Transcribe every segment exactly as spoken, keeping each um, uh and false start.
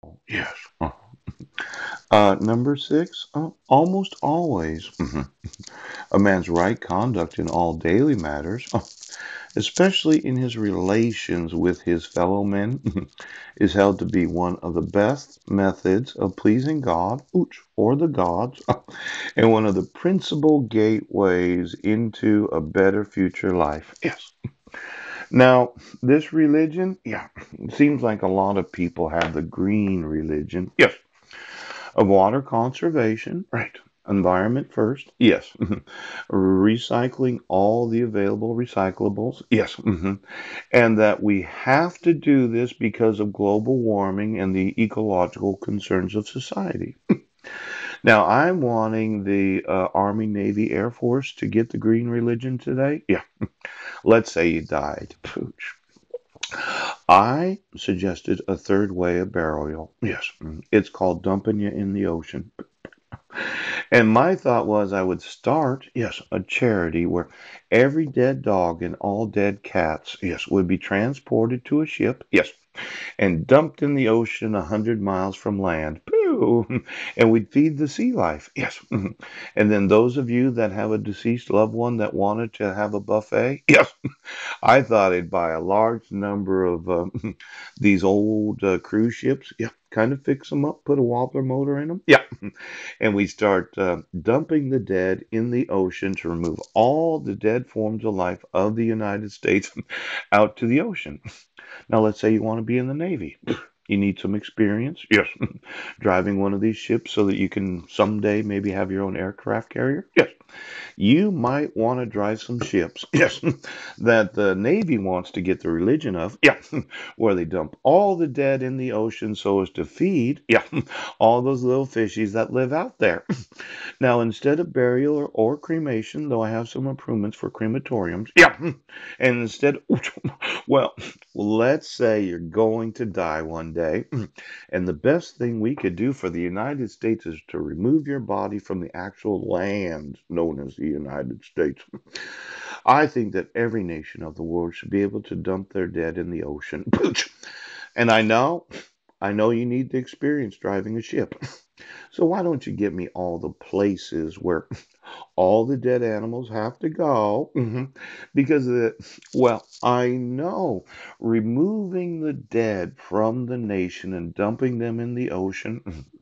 Yes. Uh, uh, number six, uh, almost always, mhm, a man's right conduct in all daily matters, uh, especially in his relations with his fellow men, is held to be one of the best methods of pleasing God, ooch, or the gods, and one of the principal gateways into a better future life. Yes. Now, this religion, yeah, it seems like a lot of people have the green religion. Yes. Of water conservation, right. Environment first, yes. Recycling all the available recyclables, yes. hmm And that we have to do this because of global warming and the ecological concerns of society. Now, I'm wanting the uh, Army, Navy, Air Force to get the green religion today. Yeah, let's say you died. Pooch. I suggested a third way of burial. Yes, mm, it's called dumping you in the ocean. And my thought was I would start, yes, a charity where every dead dog and all dead cats, yes, would be transported to a ship, yes, and dumped in the ocean a hundred miles from land. Pooh! And we'd feed the sea life, yes. And then those of you that have a deceased loved one that wanted to have a buffet, yes, I thought I'd buy a large number of um, these old uh, cruise ships. Yeah, kind of fix them up, put a wobbler motor in them. Yeah, and we start uh, dumping the dead in the ocean to remove all the dead forms of life of the United States out to the ocean. Now, let's say you want to be in the Navy. You need some experience. Yes. Driving one of these ships so that you can someday maybe have your own aircraft carrier. Yes. You might want to drive some ships. Yes. That the Navy wants to get the religion of. Yeah. Where they dump all the dead in the ocean so as to feed. Yeah. All those little fishies that live out there. Now, instead of burial or, or cremation, though I have some improvements for crematoriums. Yeah. And instead, well, let's say you're going to die one day, and the best thing we could do for the United States is to remove your body from the actual land known as the United States. I think that every nation of the world should be able to dump their dead in the ocean. And I know, I know you need the experience driving a ship. So why don't you give me all the places where all the dead animals have to go? Mhm. Because the well, I know removing the dead from the nation and dumping them in the ocean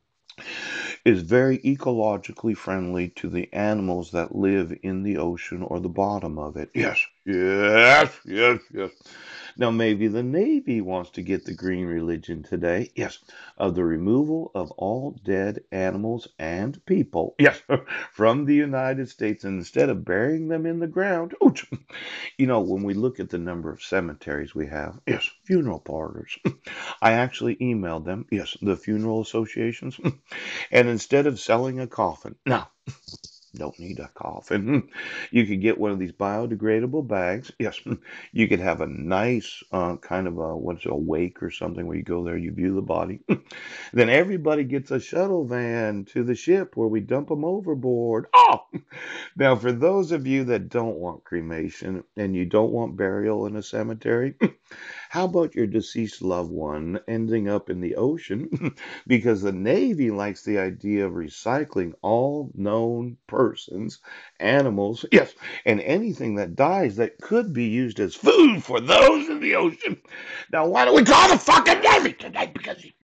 is very ecologically friendly to the animals that live in the ocean or the bottom of it. Yes, yes, yes, yes. Now, maybe the Navy wants to get the green religion today. Yes, of the removal of all dead animals and people. Yes, from the United States. And instead of burying them in the ground, ouch, you know, when we look at the number of cemeteries we have, yes, funeral parlors. I actually emailed them, yes, the funeral associations. And instead of selling a coffin, no, don't need a coffin. You could get one of these biodegradable bags. Yes, you could have a nice uh, kind of a what's it, a wake or something where you go there, you view the body. Then everybody gets a shuttle van to the ship where we dump them overboard. Oh, now for those of you that don't want cremation and you don't want burial in a cemetery, how about your deceased loved one ending up in the ocean? Because the Navy likes the idea of recycling all known persons, animals, yes, and anything that dies that could be used as food for those in the ocean. Now, why don't we call the fucking Navy tonight? Because